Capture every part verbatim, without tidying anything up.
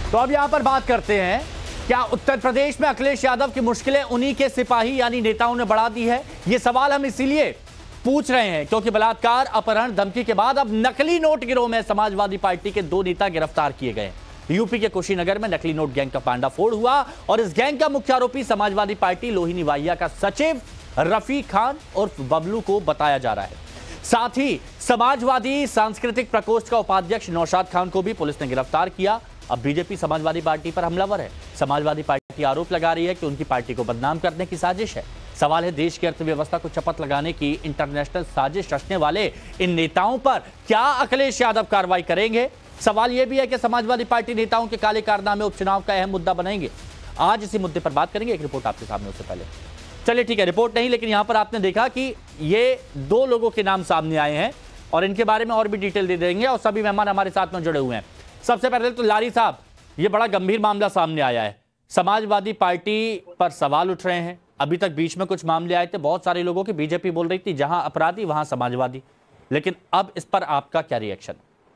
तो अब यहां पर बात करते हैं, क्या उत्तर प्रदेश में अखिलेश यादव की मुश्किलें उन्हीं के सिपाही यानी नेताओं ने बढ़ा दी है? ये सवाल हम इसीलिए पूछ रहे हैं क्योंकि बलात्कार, अपहरण, धमकी के बाद अब नकली नोट गिरोह में समाजवादी पार्टी के दो नेता गिरफ्तार किए गए। यूपी के कुशीनगर में नकली नोट गैंग का पांडाफोड़ हुआ और इस गैंग का मुख्य आरोपी समाजवादी पार्टी लोहिनी वाहिया का सचिव रफी खान उर्फ बबलू को बताया जा रहा है। साथ ही समाजवादी सांस्कृतिक प्रकोष्ठ का उपाध्यक्ष नौशाद खान को भी पुलिस ने गिरफ्तार किया। अब बीजेपी समाजवादी पार्टी पर हमलावर है। समाजवादी पार्टी आरोप लगा रही है कि उनकी पार्टी को बदनाम करने की साजिश है। सवाल है, देश की अर्थव्यवस्था को चपत लगाने की इंटरनेशनल साजिश रचने वाले इन नेताओं पर क्या अखिलेश यादव कार्रवाई करेंगे? सवाल यह भी है कि समाजवादी पार्टी नेताओं के काले कारनामे उपचुनाव का अहम मुद्दा बनेंगे। आज इसी मुद्दे पर बात करेंगे। एक रिपोर्ट आपके सामने, उससे पहले चलिए ठीक है, रिपोर्ट नहीं, लेकिन यहां पर आपने देखा कि ये दो लोगों के नाम सामने आए हैं और इनके बारे में और भी डिटेल दे देंगे और सभी मेहमान हमारे साथ में जुड़े हुए हैं। सबसे पहले तो लारी साहब, ये बड़ा गंभीर मामला सामने आया है। समाजवादी पार्टी पर सवाल उठ रहे हैं। अभी तक बीच में कुछ मामले आए थे बहुत सारे लोगों के, बीजेपी बोल रही थी जहां अपराधी वहां समाजवादी, लेकिन अब इस पर आपका क्या रिएक्शन?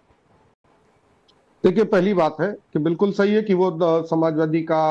देखिए, पहली बात है कि बिल्कुल सही है कि वो समाजवादी का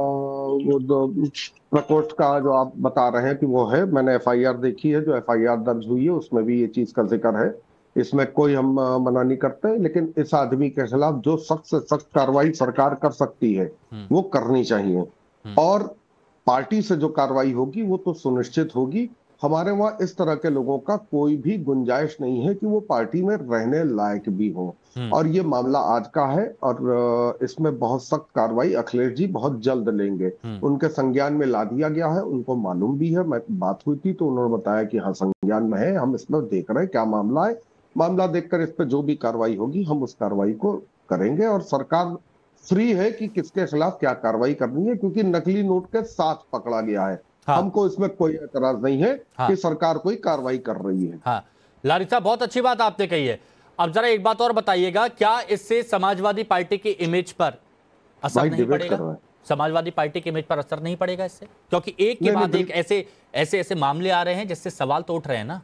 वो प्रकोष्ठ का जो आप बता रहे हैं कि वो है, मैंने एफआईआर देखी है, जो एफआईआर दर्ज हुई है उसमें भी ये चीज का जिक्र है। इसमें कोई हम मना नहीं करते, लेकिन इस आदमी के खिलाफ जो सख्त से सख्त कार्रवाई सरकार कर सकती है वो करनी चाहिए और पार्टी से जो कार्रवाई होगी वो तो सुनिश्चित होगी। हमारे वहाँ इस तरह के लोगों का कोई भी गुंजाइश नहीं है कि वो पार्टी में रहने लायक भी हो। और ये मामला आज का है और इसमें बहुत सख्त कार्रवाई अखिलेश जी बहुत जल्द लेंगे। उनके संज्ञान में ला दिया गया है, उनको मालूम भी है। मैं बात हुई थी तो उन्होंने बताया कि हाँ संज्ञान में है, हम इसमें देख रहे हैं क्या मामला है। मामला देखकर इस पर जो भी कार्रवाई होगी हम उस कार्रवाई को करेंगे और सरकार फ्री है कि किसके खिलाफ क्या कार्रवाई करनी है, क्योंकि नकली नोट के साथ पकड़ा गया है। हाँ। हमको इसमें कोई एतराज नहीं है। हाँ। कि सरकार कोई कार्रवाई कर रही है। हाँ। लारी साहब, बहुत अच्छी बात आपने कही है। अब जरा एक बात और बताइएगा, क्या इससे समाजवादी पार्टी की इमेज पर असर नहीं पड़ेगा? समाजवादी पार्टी की इमेज पर असर नहीं पड़ेगा इससे, क्योंकि एक के बाद एक ऐसे ऐसे ऐसे मामले आ रहे हैं जिससे सवाल तो उठ रहे हैं ना।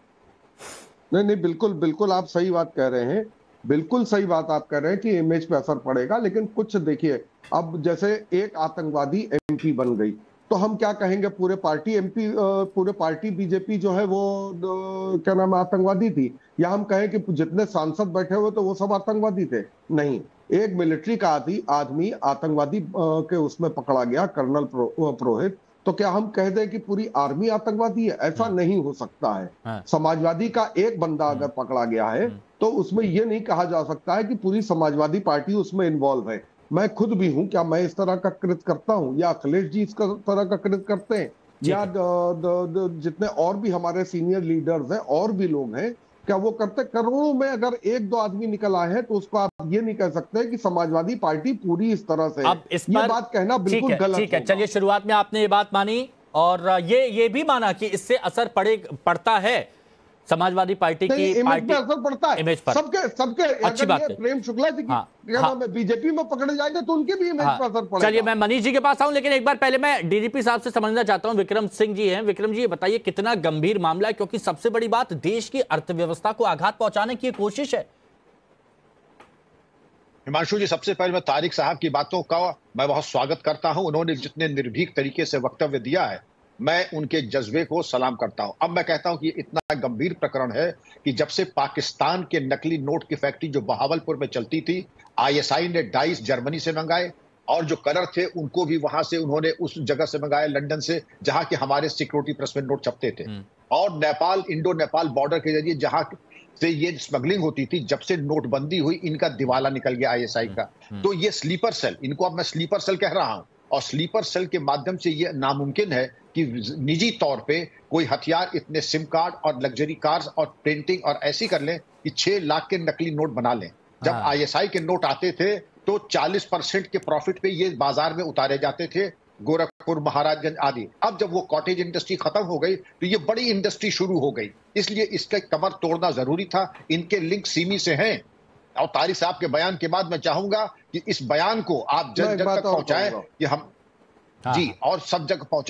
नहीं नहीं, बिल्कुल बिल्कुल आप सही बात कह रहे हैं, बिल्कुल सही बात आप कह रहे हैं कि इमेज पे असर पड़ेगा। लेकिन कुछ देखिए, अब जैसे एक आतंकवादी एमपी बन गई तो हम क्या कहेंगे, पूरे पार्टी एमपी पूरे पार्टी बीजेपी जो है वो क्या नाम है आतंकवादी थी, या हम कहें कि जितने सांसद बैठे हुए तो वो सब आतंकवादी थे? नहीं, एक मिलिट्री का आदि आदमी आतंकवादी के उसमें पकड़ा गया, कर्नल पुरोहित, तो क्या हम कह दें कि पूरी आर्मी आतंकवादी है? ऐसा नहीं हो सकता है। हाँ। समाजवादी का एक बंदा अगर पकड़ा गया है तो उसमें यह नहीं कहा जा सकता है कि पूरी समाजवादी पार्टी उसमें इन्वॉल्व है। मैं खुद भी हूं, क्या मैं इस तरह का कृत्य करता हूं या अखिलेश जी इस तरह का कृत्य करते हैं, या द, द, द, जितने और भी हमारे सीनियर लीडर्स हैं और भी लोग हैं, क्या वो करते? करोड़ों में अगर एक दो आदमी निकल आए हैं तो उसको आप ये नहीं कह सकते कि समाजवादी पार्टी पूरी इस तरह से। अब इस ये बात कहना बिल्कुल गलत है। ठीक है, चलिए, शुरुआत में आपने ये बात मानी और ये ये भी माना कि इससे असर पड़े पड़ता है समाजवादी पार्टी की इमेज पार्टी पे असर पड़ता है, इमेज पर सबके सबके। अच्छी बात है। प्रेम शुक्ला जी हाँ, क्या नाम है बीजेपी में पकड़े जाएंगे तो उनके भी इमेज हाँ, पे असर पड़ेगा। चलिए, मैं मनीष जी के पास आऊं, लेकिन एक बार पहले मैं डीजीपी साहब से समझना चाहता हूं। विक्रम सिंह जी हैं। विक्रम जी, ये बताइए कितना गंभीर मामला है, क्योंकि सबसे बड़ी बात देश की अर्थव्यवस्था को आघात पहुंचाने की कोशिश है। हिमांशु जी, सबसे पहले मैं तारिक साहब की बातों का मैं बहुत स्वागत करता हूं। उन्होंने जितने निर्भीक तरीके से वक्तव्य दिया है, मैं उनके जज्बे को सलाम करता हूं। अब मैं कहता हूं कि इतना गंभीर प्रकरण है कि जब से पाकिस्तान के नकली नोट की फैक्ट्री जो बहावलपुर में चलती थी, आईएसआई ने डाइस जर्मनी से मंगाए और जो कलर थे उनको भी वहां से उन्होंने उस जगह से मंगाए, लंदन से, जहां के हमारे सिक्योरिटी प्रेस में नोट छपते थे, और नेपाल, इंडो नेपाल बॉर्डर के जरिए जहां से ये स्मगलिंग होती थी। जब से नोटबंदी हुई, इनका दिवाला निकल गया आईएसआई का। तो ये स्लीपर सेल, इनको अब मैं स्लीपर सेल कह रहा हूं, और स्लीपर सेल के माध्यम से ये नामुमकिन है कि निजी तौर पे कोई हथियार इतने सिम कार्ड और लग्जरी कार्स और प्रिंटिंग और ऐसी कर लें कि छह लाख के नकली नोट बना लें। जब आईएसआई के नोट आते थे तो चालीस परसेंट के प्रॉफिट पे ये बाजार में उतारे जाते थे, गोरखपुर, महाराजगंज आदि। अब जब वो कॉटेज इंडस्ट्री खत्म हो गई तो ये बड़ी इंडस्ट्री शुरू हो गई, इसलिए इसका कमर तोड़ना जरूरी था। इनके लिंक सीमी से हैं और तारिक साहब के बयान के बाद मैं चाहूंगा कि इस बयान को आप जन जन तक पहुंचाएं कि हम हाँ। जी और सब जगह पहुंचाएं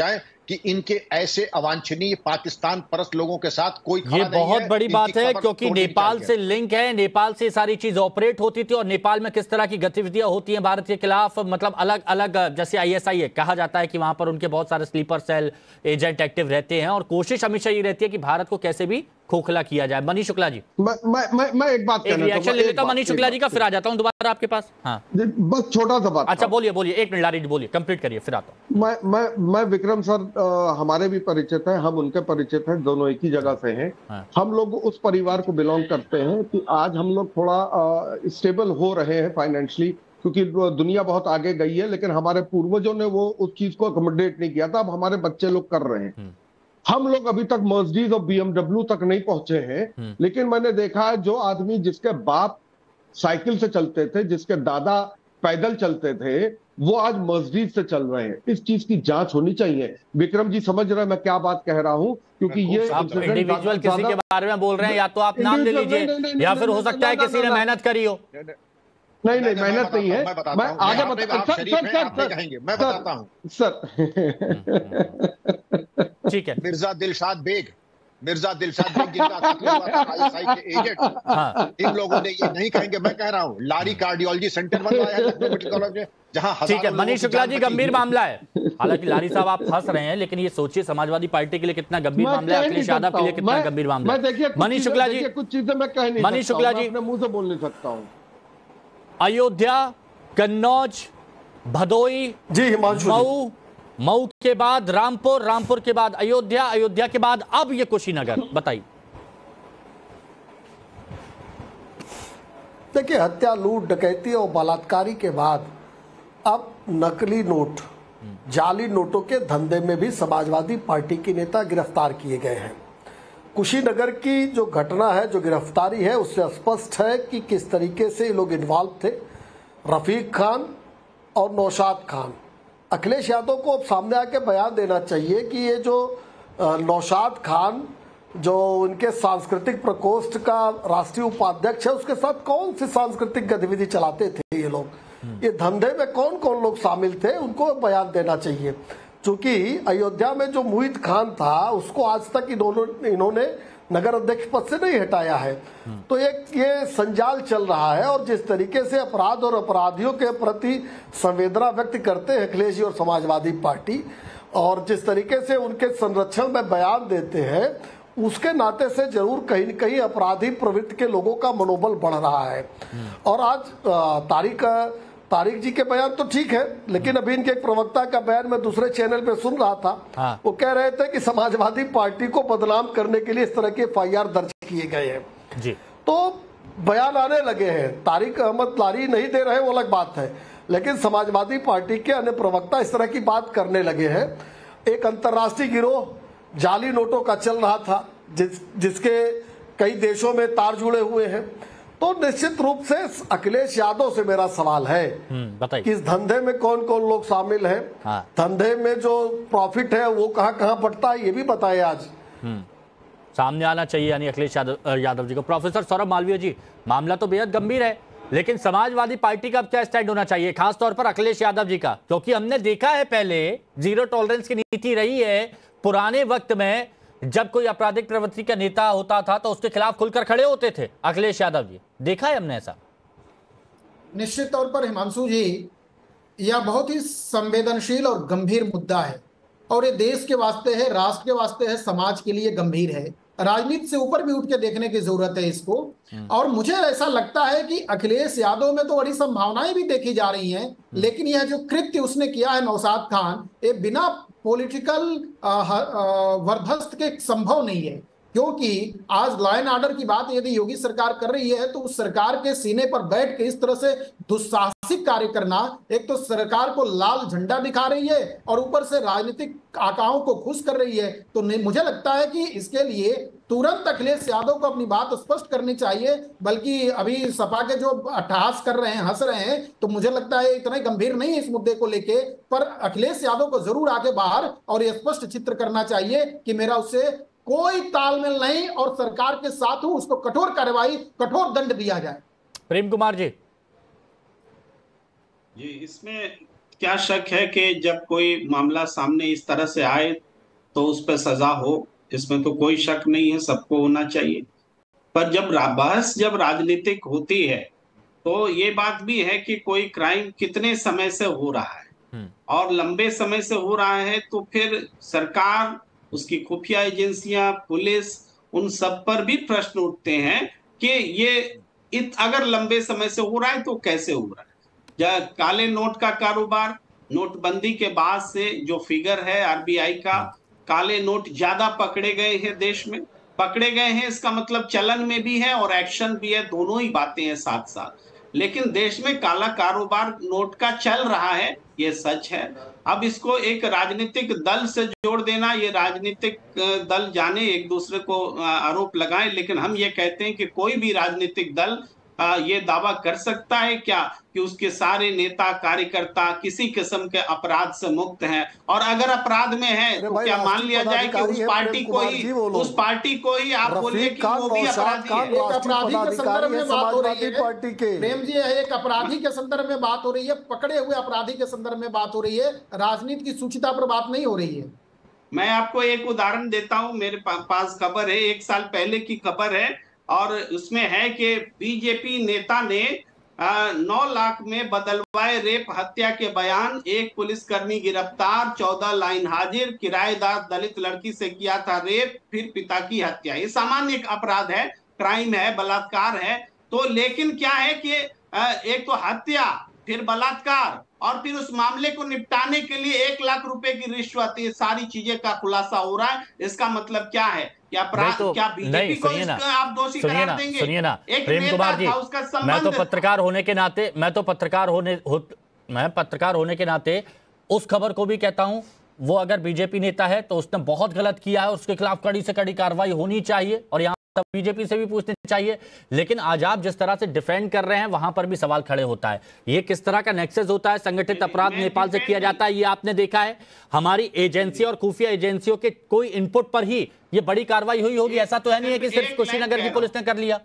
कि इनके ऐसे अवांछनीय पाकिस्तान परस्त लोगों के साथ कोई खड़ा ये नहीं बहुत है। बड़ी बात है, क्योंकि नेपाल से चाहिए। लिंक है, नेपाल से सारी चीज ऑपरेट होती थी, और नेपाल में किस तरह की गतिविधियां होती हैं भारत के खिलाफ, मतलब अलग अलग, जैसे आईएसआई है, कहा जाता है कि वहां पर उनके बहुत सारे स्लीपर सेल एजेंट एक्टिव रहते हैं, और कोशिश हमेशा ये रहती है कि भारत को कैसे भी खोखला किया जाए। मनीष शुक्ला जी, मैं मैं मैं, मैं एक बात एक रिएक्शन ले लेता हूं मनीष शुक्ला जी का, फिर आ जाता हूं दोबारा आपके पास। हाँ बस छोटा सा बात। अच्छा बोलिए बोलिए, एक मिनट लारी जी बोलिए, कंप्लीट करिए, फिर आता हूं। मैं मैं मैं विक्रम सर, आ, हमारे भी परिचित हैं, हम उनके परिचित हैं, दोनों एक ही जगह से हैं। हाँ। हम लोग उस परिवार को बिलोंग करते हैं कि आज हम लोग थोड़ा स्टेबल हो रहे हैं फाइनेंशियली, क्योंकि दुनिया बहुत आगे गई है, लेकिन हमारे पूर्वजों ने वो उस चीज को अकोमोडेट नहीं किया था। अब हमारे बच्चे लोग कर रहे हैं। हम लोग अभी तक मर्सिडीज और बीएमडब्ल्यू तक नहीं पहुंचे हैं, लेकिन मैंने देखा है जो आदमी जिसके बाप साइकिल से चलते थे, जिसके दादा पैदल चलते थे, वो आज मर्सिडीज से चल रहे हैं। इस चीज की जांच होनी चाहिए। विक्रम जी समझ रहे हैं मैं क्या बात कह रहा हूं, क्योंकि ये इंडिविजुअल किसी के बारे में बोल रहे हैं, या तो आप नाम ले लीजिए, या फिर हो सकता है किसी ने मेहनत करी हो। नहीं नहीं, मेहनत नहीं है। मैं आगे बता सर सर सर कहेंगे, मैं बताता हूं सर। ठीक है, मिर्जा दिलशाद बेग, मिर्जा दिलशाद बेग जिनका कत्ल हुआ था आईएसआई के एजेंट, हाँ। इन लोगों ने ये नहीं कहेंगे, मैं कह रहा हूँ लारी कार्डियोलॉजी सेंटर बनवाया है लखनऊ मेडिकल कॉलेज में, जहां ठीक है। मनीष शुक्ला जी, गंभीर मामला है, हालांकि लारी साहब आप हंस रहे हैं, लेकिन ये सोचिए समाजवादी पार्टी के लिए कितना गंभीर मामला है, अखिलेश यादव के लिए कितना गंभीर मामला है। मनीष शुक्ला जी, कुछ चीजें मैं कह नहीं, मनीष शुक्ला जी अपने मुंह से बोल नहीं सकता हूँ। अयोध्या, कन्नौज, भदोई, जी मऊ, मऊ के बाद रामपुर, रामपुर के बाद अयोध्या, अयोध्या के बाद अब ये कुशीनगर, बताइए। देखिए, हत्या, लूट, डकैती और बलात्कारी के बाद अब नकली नोट, जाली नोटों के धंधे में भी समाजवादी पार्टी के नेता गिरफ्तार किए गए हैं। कुशीनगर की जो घटना है, जो गिरफ्तारी है, उससे स्पष्ट है कि किस तरीके से ये लोग इन्वॉल्व थे। रफीक खान और नौशाद खान, अखिलेश यादव को अब सामने आके बयान देना चाहिए कि ये जो नौशाद खान, जो उनके सांस्कृतिक प्रकोष्ठ का राष्ट्रीय उपाध्यक्ष है, उसके साथ कौन सी सांस्कृतिक गतिविधि चलाते थे ये लोग, ये धंधे में कौन कौन लोग शामिल थे, उनको बयान देना चाहिए। चूंकि अयोध्या में जो मुहित खान था, उसको आज तक इन्होंने इन्होंने नगर अध्यक्ष पद से नहीं हटाया है। तो एक ये संजाल चल रहा है, और जिस तरीके से अपराध और अपराधियों के प्रति संवेदना व्यक्त करते हैं अखिलेश जी और समाजवादी पार्टी, और जिस तरीके से उनके संरक्षण में बयान देते हैं, उसके नाते से जरूर कहीं न कहीं अपराधी प्रवृत्ति के लोगों का मनोबल बढ़ रहा है। और आज तारिक तारिक जी के बयान तो ठीक है, लेकिन अभी इनके एक प्रवक्ता का बयान मैं दूसरे चैनल पे सुन रहा था। हाँ। वो कह रहे थे कि समाजवादी पार्टी को बदनाम करने के लिए इस तरह के एफ आई आर दर्ज किए गए हैं जी। तो बयान आने लगे हैं। तारिक अहमद लारी नहीं दे रहे, वो अलग बात है, लेकिन समाजवादी पार्टी के अन्य प्रवक्ता इस तरह की बात करने लगे हैं। एक अंतर्राष्ट्रीय गिरोह जाली नोटों का चल रहा था, जिस जिसके कई देशों में तार जुड़े हुए हैं। तो निश्चित रूप से अखिलेश यादव से मेरा सवाल है कि इस धंधे में कौन कौन लोग शामिल हैं, हाँ। धंधे में जो प्रॉफिट है वो कहां कहां बढ़ता है, ये भी बताएं। आज सामने आना चाहिए, यानी अखिलेश यादव, यादव जी को। प्रोफेसर सौरभ मालवीय जी, मामला तो बेहद गंभीर है, लेकिन समाजवादी पार्टी का अब क्या स्टैंड होना चाहिए, खासतौर पर अखिलेश यादव जी का? क्योंकि हमने देखा है पहले जीरो टॉलरेंस की नीति रही है पुराने वक्त में, जब कोई आपराधिक प्रवृत्ति का नेता होता था तो उसके खिलाफ खुलकर खड़े होते थे अखिलेश यादव जी, देखा है हमने ऐसा। निश्चित तौर पर हिमांशु जी, यह बहुत ही संवेदनशील और गंभीर मुद्दा है, और ये देश के वास्ते है, राष्ट्र के वास्ते है, समाज के लिए गंभीर है। राजनीति से ऊपर भी उठ के देखने की जरूरत है इसको। और मुझे ऐसा लगता है कि अखिलेश यादव में तो बड़ी संभावनाएं भी देखी जा रही हैं, लेकिन यह जो कृत्य उसने किया है नौशाद खान, ये बिना पॉलिटिकल वरदस्त के संभव नहीं है। क्योंकि आज लॉ एंड ऑर्डर की बात यदि योगी सरकार कर रही है, तो उस सरकार के सीने पर बैठ के इस तरह से दुस्साहसिक कार्य करना, एक तो सरकार को लाल झंडा दिखा रही है और ऊपर से राजनीतिक आकाओं को खुश कर रही है। तो मुझे लगता है कि इसके लिए तुरंत अखिलेश यादव को अपनी बात स्पष्ट करनी चाहिए। बल्कि अभी सपा के जो अट्टहास कर रहे हैं, हंस रहे हैं, तो मुझे लगता है इतना गंभीर नहीं है इस मुद्दे को लेके। पर अखिलेश यादव को जरूर आगे बाहर और ये स्पष्ट चित्र करना चाहिए कि मेरा उससे कोई तालमेल नहीं और सरकार के साथ हूं, उसको कठोर कार्रवाई, कठोर दंड दिया जाए। प्रेम कुमार जी जी, इसमें क्या शक है कि जब कोई मामला सामने इस तरह से आए तो उस पर सजा हो, इसमें तो कोई शक नहीं है, सबको होना चाहिए। पर जब बहस जब राजनीतिक होती है तो ये बात भी है कि कोई क्राइम कितने समय से हो रहा है और लंबे समय से हो रहा है, तो फिर सरकार, उसकी खुफिया एजेंसियां, पुलिस, उन सब पर भी प्रश्न उठते हैं कि ये इत, अगर लंबे समय से हो रहा है तो कैसे हो रहा है। जब काले नोट का कारोबार, नोटबंदी के बाद से जो फिगर है आरबीआई का, काले नोट ज्यादा पकड़े गए हैं देश में, पकड़े गए हैं इसका मतलब चलन में भी है और एक्शन भी है, दोनों ही बातें हैं साथ साथ। लेकिन देश में काला कारोबार नोट का चल रहा है, ये सच है। अब इसको एक राजनीतिक दल से जोड़ देना, ये राजनीतिक दल जाने एक दूसरे को आरोप लगाएं, लेकिन हम ये कहते हैं कि कोई भी राजनीतिक दल आ, ये दावा कर सकता है क्या कि उसके सारे नेता कार्यकर्ता किसी किस्म के अपराध से मुक्त हैं? और अगर अपराध में है तो क्या मान लिया जाए कि उस पार्टी को ही उस पार्टी को ही आप बोलिए कि वो भी अपराधी है? एक अपराधी के संदर्भ में बात हो रही है प्रेम जी, एक अपराधी के संदर्भ में बात हो रही है, पकड़े हुए अपराधी के संदर्भ में बात हो रही है, राजनीति की सूचिता पर बात नहीं हो रही है। मैं आपको एक उदाहरण देता हूं, मेरे पास खबर है, एक साल पहले की खबर है, और उसमें है कि बीजेपी नेता ने नौ लाख में बदलवाए रेप हत्या के बयान, एक पुलिसकर्मी गिरफ्तार, चौदह लाइन हाजिर, किराएदार दलित लड़की से किया था रेप, फिर पिता की हत्या। ये सामान्य अपराध है, क्राइम है, बलात्कार है। तो लेकिन क्या है कि एक तो हत्या, फिर बलात्कार, और फिर उस मामले को निपटाने के लिए एक लाख रुपए की रिश्वत, ये सारी चीजें का खुलासा हो रहा है। इसका मतलब क्या है? क्या अपराध, तो, क्या बीजेपी को आप दोषी करार देंगे? सुनिए ना प्रेम कुमार जी, मैं तो पत्रकार होने के नाते मैं तो पत्रकार होने हो, मैं पत्रकार होने के नाते उस खबर को भी कहता हूं, वो अगर बीजेपी नेता है तो उसने बहुत गलत किया है, उसके खिलाफ कड़ी से कड़ी कार्रवाई होनी चाहिए और यहाँ तब बीजेपी से भी पूछनी चाहिए। लेकिन आज आप जिस तरह से डिफेंड कर रहे हैं वहां पर भी सवाल खड़े होता है। ये किस तरह का नेक्सस होता है? संगठित अपराध नेपाल से किया जाता है, ये आपने देखा है। हमारी एजेंसी और खुफिया एजेंसियों के कोई इनपुट पर ही ये बड़ी कार्रवाई हुई होगी, ऐसा तो है नहीं है कि सिर्फ कुशीनगर की पुलिस ने कर लिया।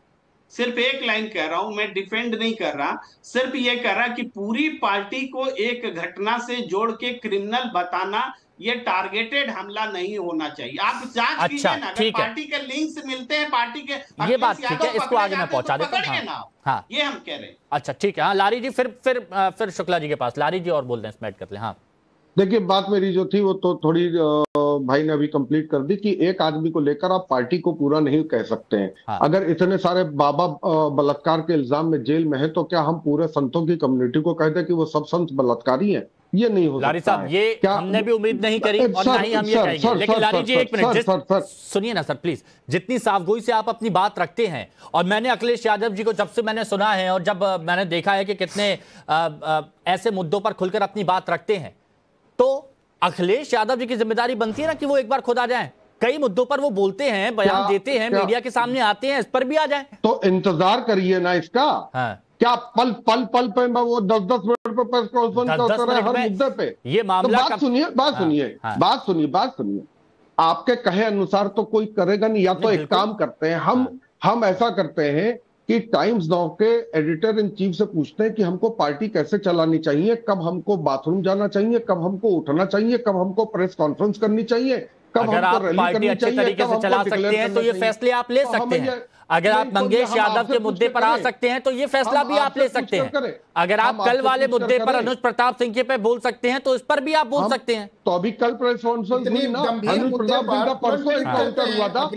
सिर्फ एक लाइन कह रहा हूं, मैं डिफेंड नहीं कर रहा, सिर्फ ये कह रहा कि पूरी पार्टी को एक घटना से जोड़ के क्रिमिनल बताना, ये टारगेटेड हमला नहीं होना चाहिए। आप जांच अच्छा, कीजिए ना, अगर पार्टी के लिंक्स मिलते हैं, पार्टी के, ये बात ठीक है, इसको आगे मैं पहुंचा देता हूं। हाँ, हाँ, ये हम कह रहे हैं। अच्छा ठीक है, हाँ लारी जी, फिर फिर फिर शुक्ला जी के पास, लारी जी और बोल दें, स्मैट कर ले। हाँ देखिए, बात मेरी जो थी वो तो थोड़ी भाई ने अभी कंप्लीट कर दी कि एक आदमी को लेकर आप पार्टी को पूरा नहीं कह सकते हैं। हाँ। अगर इतने सारे बाबा बलात्कार के इल्जाम में जेल में है तो क्या हम पूरे संतों की कम्युनिटी को कह दें कि वो सब संत बलात्कारी हैं? ये नहीं हो लारी सकता साहब, ये क्या हमने भी उम्मीद नहीं करी और ना ही हम ये कहेंगे। लेकिन लारी जी एक मिनट सुनिए ना सर प्लीज, जितनी साफगोई से आप अपनी बात रखते हैं, और मैंने अखिलेश यादव जी को जब से मैंने सुना है और जब मैंने देखा है कि कितने आ, आ, ऐसे मुद्दों पर खुलकर अपनी बात रखते हैं, तो अखिलेश यादव जी की जिम्मेदारी बनती है ना कि वो एक बार खुद आ जाएं। कई मुद्दों पर वो बोलते हैं, बयान देते हैं, मीडिया के सामने आते हैं, इस पर भी आ जाएं। तो इंतजार करिए ना इसका। हाँ। क्या पल पल पल पे वो दस दस मिनट पे प्रेस कॉन्फ्रेंस करता है हर मुद्दे पे? ये मामला तो बात सुनिए बात सुनिए बात सुनिए बात सुनिए आपके कहे अनुसार तो कोई करेगा नहीं। या तो एक काम करते हैं हम हम ऐसा करते हैं कि टाइम्स नाउ के एडिटर इन चीफ से पूछते हैं कि हमको पार्टी कैसे चलानी चाहिए, कब हमको बाथरूम जाना चाहिए, कब हमको उठना चाहिए, कब हमको प्रेस कॉन्फ्रेंस करनी चाहिए, कब अगर हमको आप रैली पार्टी करनी अच्छे चाहिए, तरीके से चला सकते हैं तो ये फैसले आप ले सकते हैं। अगर आप मंगेश यादव के मुद्दे पर आ सकते हैं तो ये फैसला भी आप ले सकते हैं। अगर आप कल वाले मुद्दे पर अनुज प्रताप सिंह के पे बोल सकते हैं तो इस पर भी आप बोल सकते हैं। तो अभी कल प्रेस कॉन्फ्रेंस हुई ना, अनुज प्रताप सिंह का परसों एनकाउंटर हुआ था।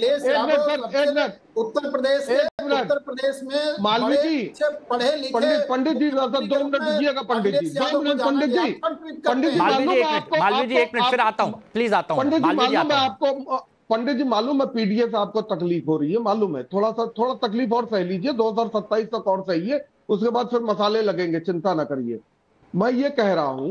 उत्तर प्रदेश उत्तर प्रदेश में मालवी जी पढ़े लिखे पंडित पंडित जी दो मिनट दीजिएगा पंडित जी, दो मिनट पंडित जी पंडित जी मालवी जी एक मिनट मालवी जी एक मिनट फिर आता हूँ, प्लीज आता हूँ पंडित जी। मालूम है आपको पंडित जी, मालूम है पीडीएस आपको तकलीफ हो रही है, मालूम है, थोड़ा सा थोड़ा तकलीफ और सह लीजिए, दो हजार सत्ताईस तक और सही, उसके बाद फिर मसाले लगेंगे, चिंता ना करिए। मैं ये कह रहा हूं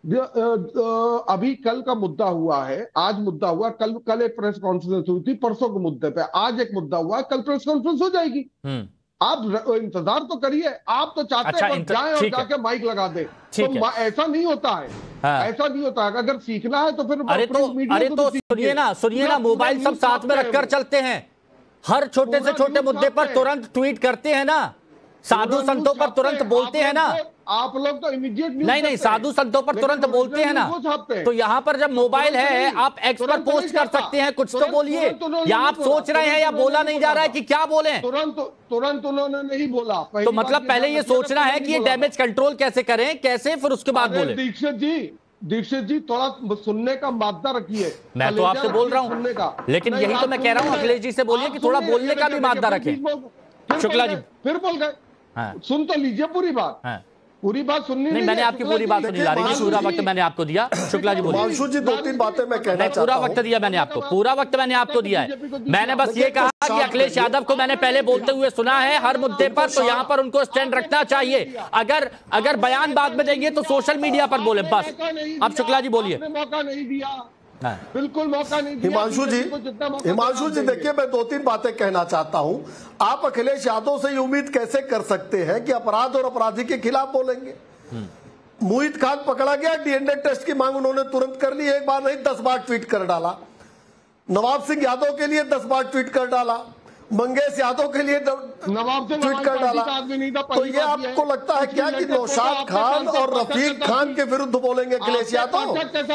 अभी कल का मुद्दा हुआ है, आज मुद्दा हुआ, कल कल एक प्रेस कॉन्फ्रेंस हुई थी परसों के मुद्दे पे, आज एक मुद्दा हुआ, कल प्रेस कॉन्फ्रेंस हो जाएगी। आप इंतजार तो करिए। आप तो चाहते अच्छा, हैं जाएं और जाके माइक लगा दे, तो ऐसा नहीं होता है। हाँ। ऐसा नहीं होता है। अगर सीखना है तो फिर अरे तो अरे तो सुनिए ना सुनिए ना मोबाइल सब साथ में रखकर चलते हैं, हर छोटे से छोटे मुद्दे पर तुरंत ट्वीट करते हैं ना, साधु संतों पर तुरंत बोलते हैं ना। आप लोग तो इमीडिएट नहीं नहीं साधु संतों पर तुरंत बोलते हैं ना, तो यहाँ पर जब मोबाइल है आप एक्स पर पोस्ट कर सकते हैं, कुछ तो बोलिए। या आप सोच रहे हैं या बोला नहीं जा रहा है कि क्या बोले? तुरंत तुरंत उन्होंने नहीं बोला। तो मतलब पहले ये सोचना है कि ये डैमेज कंट्रोल कैसे करें, कैसे, फिर उसके बाद बोले। दीक्षित जी दीक्षित जी थोड़ा सुनने का मादा रखिए। मैं तो आपसे बोल रहा हूँ, लेकिन यही तो मैं कह रहा हूँ अखिलेश जी से बोलिए कि थोड़ा बोलने का भी मादा रखें। शुक्ला जी फिर बोल गए। हाँ। सुन तो लीजिए पूरी बात। हाँ। पूरी बात सुननी नहीं, नहीं मैंने आपकी पूरी बात सुनी जा रही थी, पूरा वक्त मैंने आपको दिया। शुक्ला जी बोलिए। हिमांशु जी दो तीन बातें मैं कहना चाहता हूं। पूरा वक्त दिया मैंने आपको, पूरा वक्त मैंने आपको दिया है। मैंने बस ये कहा कि अखिलेश यादव को मैंने पहले बोलते हुए सुना है हर मुद्दे पर, तो यहाँ पर उनको स्टैंड रखना चाहिए। अगर अगर बयान बाद में देंगे तो सोशल मीडिया पर बोले बस। अब शुक्ला जी बोलिए। मौका नहीं दिया, बिल्कुल मौका नहीं दिया। हिमांशु जी हिमांशु जी देखिए, मैं दो तीन बातें कहना चाहता हूं। आप अखिलेश यादव से उम्मीद कैसे कर सकते हैं कि अपराध और अपराधी के खिलाफ बोलेंगे? मुहित खान पकड़ा गया, डीएनए टेस्ट की मांग उन्होंने तुरंत कर ली, एक बार नहीं दस बार ट्वीट कर डाला। नवाब सिंह यादव के लिए दस बार ट्वीट कर डाला, मंगेश यादव के लिए नवाब सिंह ट्वीट कर डाला। तो ये आपको लगता है क्या कि नौशाद खान और रफीक खान के विरुद्ध बोलेंगे अखिलेश यादव?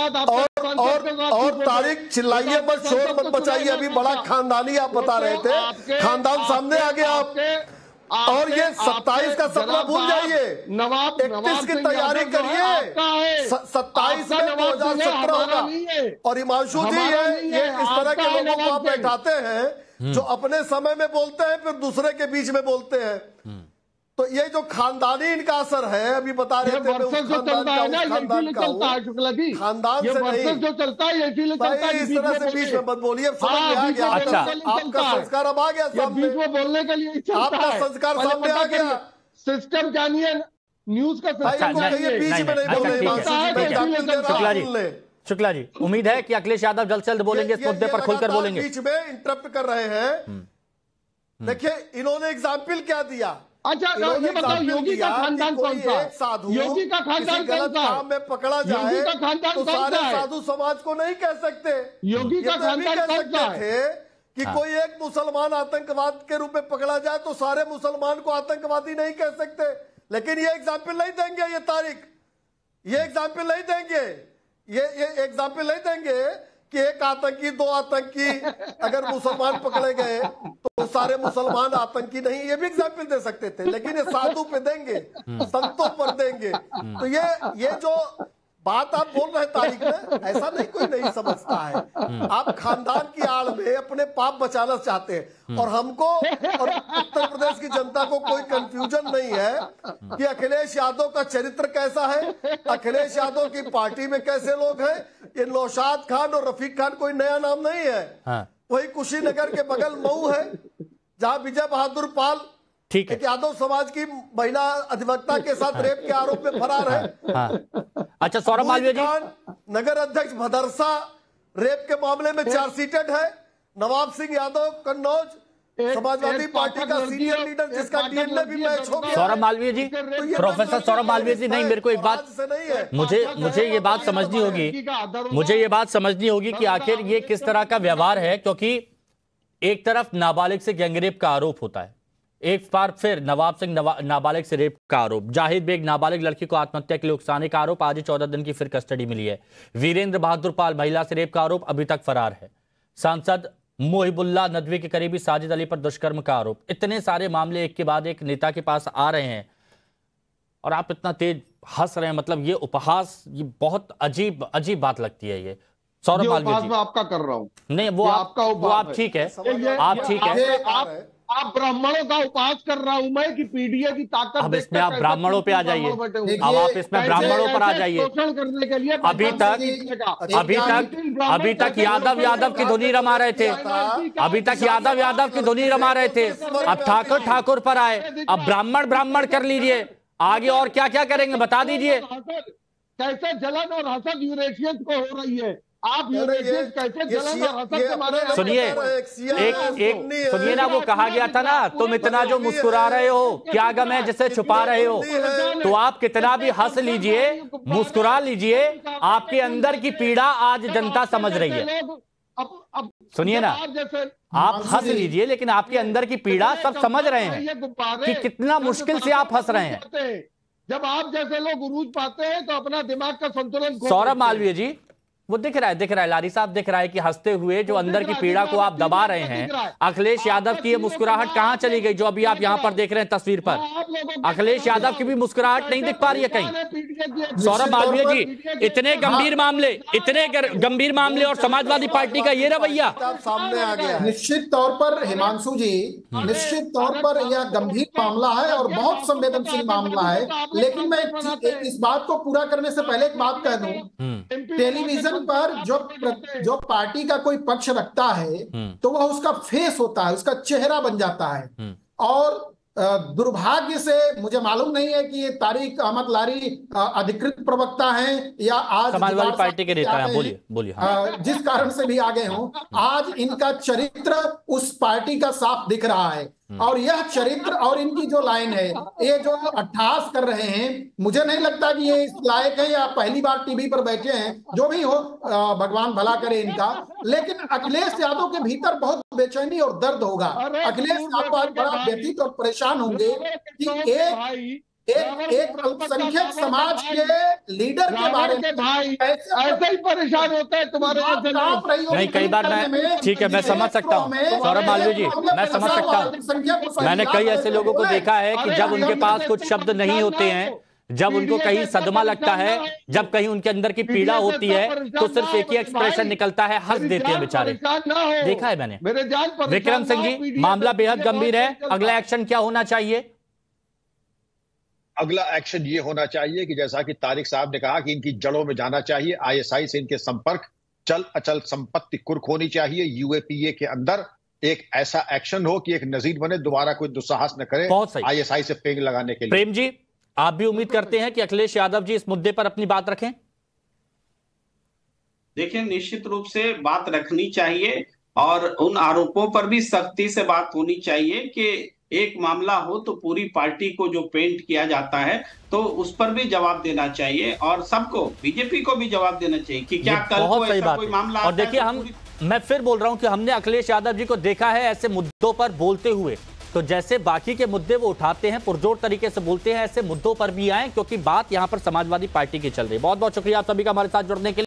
और और और तारीख चिल्लाइए मत, शोर मत बचाइए, अभी बड़ा खानदानी आप बता रहे थे, खानदान सामने आ गया आप। और ये सत्ताईस का सपना भूल जाइए, नवाब इकतीस की तैयारी करिए, सत्ताईस में दो हजार सत्रह होगा। और हिमांशु जी ये ये इस तरह के लोगों को आप बैठाते हैं जो अपने समय में बोलते हैं फिर दूसरे के बीच में बोलते हैं। तो ये जो खानदानी इनका असर है, अभी बता रहे थे जो चलता है ना इसीलिए चलता है शुक्ला जी, खानदान से नहीं जो चलता है इसीलिए चलता है। इस तरह से बीच में मत बोलिए, समझ में आ गया। अच्छा आपका संस्कार अब आ गया सामने, बीच में बोलने के लिए आपका संस्कार सामने आ गया। सिस्टम जानिए, न्यूज का सिस्टम बीच में नहीं बोलने। शुक्ला जी शुक्ला जी उम्मीद है कि अखिलेश यादव जल्द से जल्द बोलेंगे, इस मुद्दे पर खुलकर बोलेंगे। बीच में इंटरप्ट कर रहे हैं। देखिए इन्होंने एग्जाम्पल क्या दिया। अच्छा ये बताओ, योगी का खानदान कौन सा? योगी का खानदान कौन सा? काम में पकड़ा जाए योगी का खानदान तो कौन सारे सा है? साधु समाज को नहीं कह सकते। योगी का खानदान कौन सा है? कि हाँ। कोई एक मुसलमान आतंकवाद के रूप में पकड़ा जाए तो सारे मुसलमान को आतंकवादी नहीं कह सकते। लेकिन ये एग्जाम्पल नहीं देंगे, ये तारीख ये एग्जाम्पल नहीं देंगे, ये ये एग्जाम्पल नहीं देंगे कि एक आतंकी दो आतंकी अगर मुसलमान पकड़े गए तो सारे मुसलमान आतंकी नहीं, ये भी एग्जाम्पल दे सकते थे। लेकिन ये साधु पे देंगे, संतों पर देंगे। तो ये ये जो बात आप बोल रहे हैं तारीख में, ऐसा नहीं कोई नहीं समझता है। आप खानदान की आड़ में अपने पाप बचाना चाहते हैं। और हमको और उत्तर प्रदेश की जनता को कोई कंफ्यूजन नहीं है कि अखिलेश यादव का चरित्र कैसा है, अखिलेश यादव की पार्टी में कैसे लोग हैं। ये नौशाद खान और रफीक खान कोई नया नाम नहीं है। हाँ। वही कुशीनगर के बगल मऊ है जहां विजय बहादुर पाल ठीक है, एक यादव समाज की महिला अधिवक्ता के साथ रेप के आरोप में फरार है। हाँ। अच्छा सौरभ मालवीय जी, नगर अध्यक्ष भदरसा रेप के मामले में चार्जशीटेड है। नवाब सिंह यादव कन्नौज समाजवादी पार्टी का सीनियर लीडर जिसका डीएनए भी मैच हो गया। सौरभ मालवीय जी, प्रोफेसर सौरभ मालवीय जी, नहीं मेरे को एक बात मुझे मुझे ये बात समझनी होगी मुझे ये बात समझनी होगी कि आखिर ये किस तरह का व्यवहार है। क्योंकि एक तरफ नाबालिग से गैंगरेप का आरोप होता है, एक बार फिर नवाब सिंह नाबालिग से रेप का आरोप, जाहिद बेग नाबालिग लड़की को आत्महत्या के लिए उकसाने का आरोप, आज ही चौदह दिन की फिर कस्टडी मिली है। वीरेंद्र बहादुर पाल महिला से रेप का आरोप, अभी तक फरार है। सांसद मोहिबुल्लाह नदवी के करीबी साजिद अली पर दुष्कर्म का आरोप। इतने सारे मामले एक के बाद एक नेता के पास आ रहे हैं और आप इतना तेज हंस रहे हैं, मतलब ये उपहास, ये बहुत अजीब अजीब बात लगती है। ये सौरभ मालवीय जी, मैं आपका कर रहा हूं। नहीं वो आपका वो आप ठीक है, आप ठीक है, आप ब्राह्मणों का उपहास कर रहा हूं मैं कि पीडीए की ताकत। अब इसमें आप ब्राह्मणों पे आ जाइए, अब आप इसमें ब्राह्मणों पर आ जाइए। करने के लिए अभी तक अभी तक अभी तक यादव यादव की धुनी रमा रहे थे, अभी तक यादव यादव की धुनी रमा रहे थे, अब ठाकुर ठाकुर पर आए, अब ब्राह्मण ब्राह्मण कर लीजिए। आगे और क्या क्या करेंगे बता दीजिए। कैसे जलन और हसद यूरेशियत को हो रही है, आप यूरेशियत कैसे जलन और हसद के मारे। सुनिए एक एक सुनिए ना, वो कहा गया था ना, तुम इतना जो मुस्कुरा रहे हो क्या गम है जिसे छुपा रहे हो। तो आप कितना भी हंस लीजिए, मुस्कुरा लीजिए, आपके अंदर की पीड़ा आज जनता समझ रही है। सुनिए ना, आप हंस लीजिए, लेकिन आपके अंदर की पीड़ा सब समझ रहे हैं कि कितना मुश्किल से आप हंस रहे हैं। जब आप जैसे लोग उरूज पाते हैं तो अपना दिमाग का संतुलन खो सौरभ देते हैं। मालवीय जी, वो दिख रहा है दिख रहा है लारी साहब, दिख रहा है कि हंसते हुए जो अंदर की पीड़ा को आप दबा रहे हैं। अखिलेश यादव की ये मुस्कुराहट कहां चली गई जो अभी आप यहां पर देख रहे हैं तस्वीर पर? अखिलेश यादव की भी मुस्कुराहट नहीं दिख पा रही है कहीं। सौरभ मालवीय जी, इतने गंभीर मामले इतने गंभीर मामले और समाजवादी पार्टी का ये रवैया सामने आ गया। निश्चित तौर पर हिमांशु जी, निश्चित तौर पर यह गंभीर मामला है और बहुत संवेदनशील मामला है। लेकिन मैं इस बात को पूरा करने से पहले एक बात कह दूं, टेलीविजन पर जो जो पार्टी का कोई पक्ष रखता है तो वह उसका फेस होता है, उसका चेहरा बन जाता है। और दुर्भाग्य से मुझे मालूम नहीं है कि ये तारिक अहमद लारी अधिकृत प्रवक्ता हैं या आज समाजवादी पार्टी के नेता हैं। बोलिए बोलिए। हाँ। जिस कारण से भी आगे हों, आज इनका चरित्र उस पार्टी का साफ दिख रहा है। और यह चरित्र और इनकी जो लाइन है, ये जो अट्ठास कर रहे हैं, मुझे नहीं लगता कि ये इस लायक है या पहली बार टीवी पर बैठे हैं। जो भी हो, भगवान भला करे इनका। लेकिन अखिलेश यादव के भीतर बहुत बेचैनी और दर्द होगा। अखिलेश यादव आज बड़ा व्यथित और परेशान होंगे कि एक एक एक अल्पसंख्यक समाज के लीडर के बारे में भाई ऐसे ही परेशान होता है तुम्हारे नहीं। कई बार मैं ठीक है मैं समझ सकता हूँ सौरभ मालवीय जी, मैं समझ सकता हूँ। मैंने कई ऐसे लोगों को देखा है कि जब उनके पास कुछ शब्द नहीं होते हैं, जब उनको कहीं सदमा लगता है, जब कहीं उनके अंदर की पीड़ा होती है, तो सिर्फ एक ही एक्सप्रेशन निकलता है, हंस देते हैं बेचारे। देखा है मैंने। विक्रम सिंह जी, मामला बेहद गंभीर है, अगला एक्शन क्या होना चाहिए? अगला एक्शन ये होना चाहिए कि जैसा कि तारिक साहब ने कहा कि इनकी जड़ों में जाना चाहिए, आईएसआई से इनके संपर्क, चल अचल संपत्ति कुर्क होनी चाहिए। यूएपीए के अंदर एक ऐसा एक्शन हो कि एक नजीर बने, दोबारा कोई दुस्साहस न करे आईएसआई से पेग लगाने के लिए। प्रेम जी, आप भी उम्मीद करते हैं कि अखिलेश यादव जी इस मुद्दे पर अपनी बात रखें? देखिए, निश्चित रूप से बात रखनी चाहिए और उन आरोपों पर भी सख्ती से बात होनी चाहिए कि एक मामला हो तो पूरी पार्टी को जो पेंट किया जाता है तो उस पर भी जवाब देना चाहिए और सबको, बीजेपी को भी जवाब देना चाहिए कि क्या कल को ऐसा कोई मामला। और देखिए, हम मैं फिर बोल रहा हूं कि हमने अखिलेश यादव जी को देखा है ऐसे मुद्दों पर बोलते हुए, तो जैसे बाकी के मुद्दे वो उठाते हैं, पुरजोर तरीके से बोलते हैं, ऐसे मुद्दों पर भी आए, क्योंकि बात यहां पर समाजवादी पार्टी की चल रही है। बहुत बहुत शुक्रिया आप सभी का हमारे साथ जुड़ने के लिए।